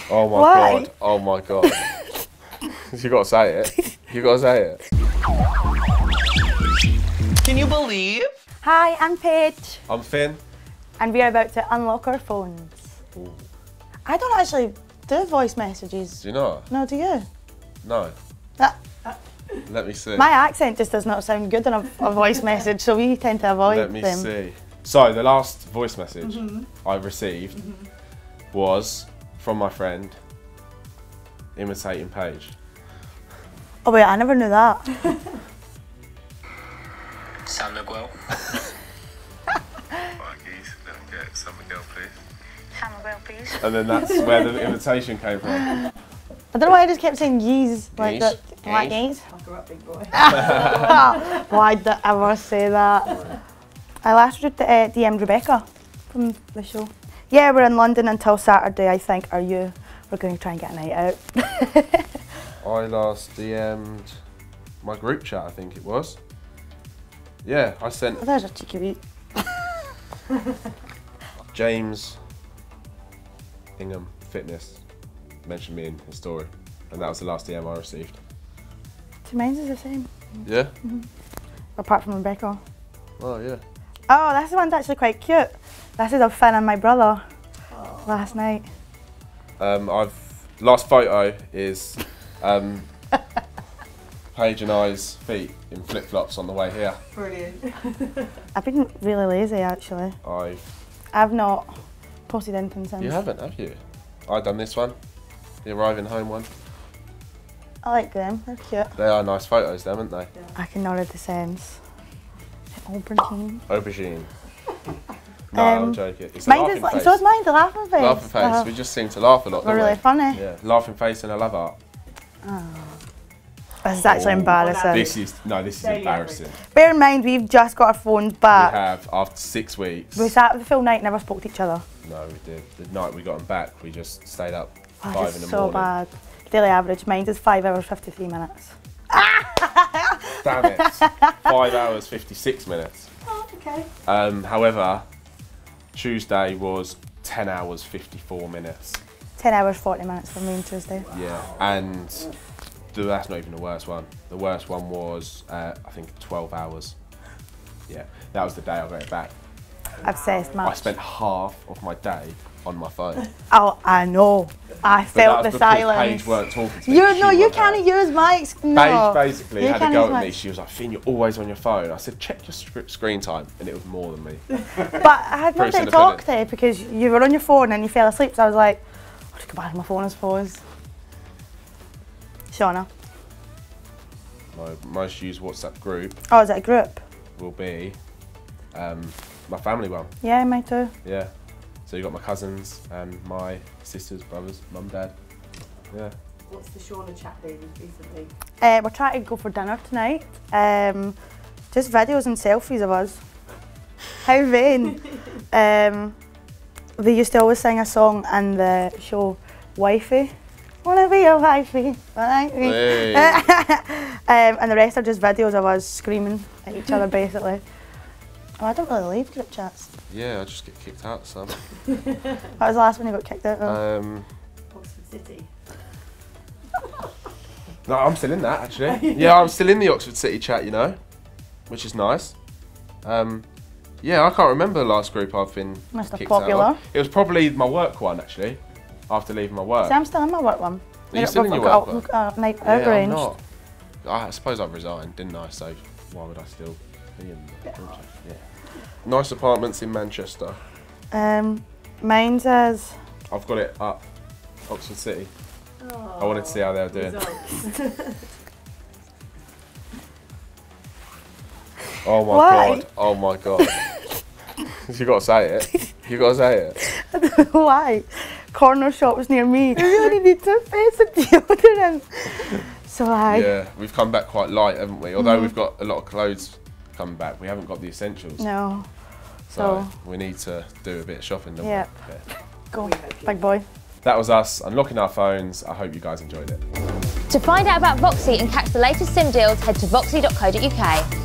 Oh my Why? god. Oh my god. You gotta say it. You gotta say it. Can you believe? Hi, I'm Paige. I'm Finn. And we are about to unlock our phones. Ooh. I don't actually do voice messages. Do you not? No, do you? No. Uh, Let me see. My accent just does not sound good in a voice message, so we tend to avoid them. Let me see. So the last voice message I received was from my friend imitating Paige. Oh wait, I never knew that. San Miguel. San Miguel, please. San Miguel, please. And then that's where the invitation came from. I don't know why I just kept saying yees like Yees? that. Like Yees? yees. Why did I ever say that? I last DM'd Rebecca from the show. Yeah, we're in London until Saturday, I think. Are you? We're going to try and get a night out. I last DM'd my group chat, I think it was. Yeah, I sent Oh, there's a cheeky wee. James Ingham Fitness mentioned me in his story, and that was the last DM I received. So mine's is the same. Yeah? Apart from Rebecca. Oh, yeah. Oh, this one's actually quite cute. This is of Finn and my brother last night. Last photo is Paige and I's feet in flip-flops on the way here. Brilliant. I've been really lazy actually. I've not posted anything since. You haven't, have you? I done this one, the arriving home one. I like them, they're cute. They are nice photos, them, aren't they? Yeah. I can know the sense. Aubergine. Aubergine. No, I'm joking. It's a Mine laughing is, face. so is mine, the laughing face. Laughing face. We just seem to laugh a lot, We're don't really we? funny. Yeah, laughing face and a love art. This is actually embarrassing. This is embarrassing. Bear in mind, we've just got our phones back. We have, after 6 weeks. We sat the full night and never spoke to each other. No, we did. The night we got them back, we just stayed up Oh, 5 this in the is so morning. bad. Daily average, mine is 5 hours 53 minutes. Damn it. 5 hours 56 minutes. Oh, okay. However, Tuesday was 10 hours 54 minutes. 10 hours 40 minutes for me on Tuesday. Yeah, and that's not even the worst one. The worst one was, I think, 12 hours. Yeah, that was the day I got it back. Obsessed, man. I spent half of my day on my phone. Oh, I know. I felt the silence. Paige weren't talking to me. You can't use my no. Paige basically had a go at me. Mic. She was like, Finn, you're always on your phone. I said, check your screen time, and it was more than me. But I had nothing to talk to because you were on your phone and you fell asleep, so I was like, I'll just go back to my phone, I suppose. Shauna. My most used WhatsApp group Oh, is it a group? will be my family one. Yeah, mine too. Yeah. So you got my cousins and my sisters, brothers, mum, dad. Yeah. What's the Shauna chat been recently? We're trying to go for dinner tonight. Just videos and selfies of us. How vain. They used to always sing a song in the show, Wifey. Wanna be a wifey, wifey. Hey. And the rest are just videos of us screaming at each other basically. Oh, I don't really leave group chats. Yeah, I just get kicked out, son. That was the last one you got kicked out of. Oxford City. No, I'm still in that actually. Yeah, I'm still in the Oxford City chat, you know, which is nice. Yeah, I can't remember the last group I've been Must have kicked popular. out of. It was probably my work one actually, after leaving my work. See, I'm still in my work one. Are you still in your work one? Night Yeah, I'm arranged. not. I suppose I've resigned, didn't I? So why would I still be in the group chat? Yeah. Nice apartments in Manchester. Mine says. I've got it up, Oxford City. Oh, I wanted to see how they were doing. Oh my Why? god! Oh my god! You gotta say it. You gotta say it. I don't know why. Corner shop was near me. I really need to face and deodorant. So Yeah, we've come back quite light, haven't we? Although we've got a lot of clothes coming back, we haven't got the essentials. No. So we need to do a bit of shopping, don't we? Yeah. Go, big boy. That was us unlocking our phones. I hope you guys enjoyed it. To find out about Voxy and catch the latest SIM deals, head to voxy.co.uk.